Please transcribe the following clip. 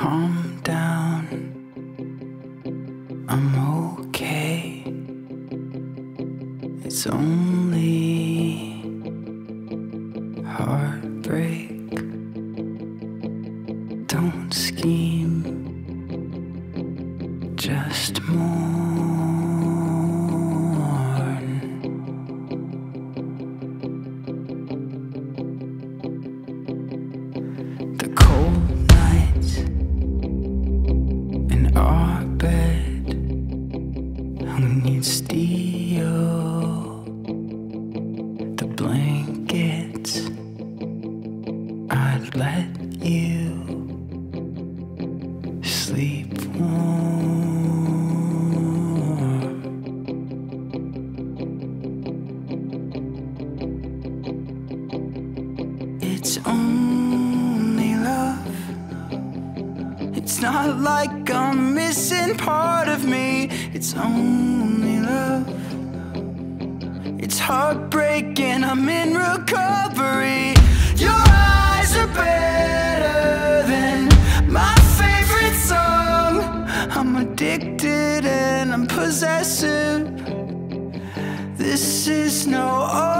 calm down, I'm okay. It's only heartbreak. Don't scheme, just mourn. The cold nights in our bed, who needs steel? The blankets, I'd let you sleep warm. It's only love. It's not like I'm missing part of me. It's only love. It's heartbreaking, I'm in recovery. Your eyes are better than my favorite song. I'm addicted and I'm possessive. This is no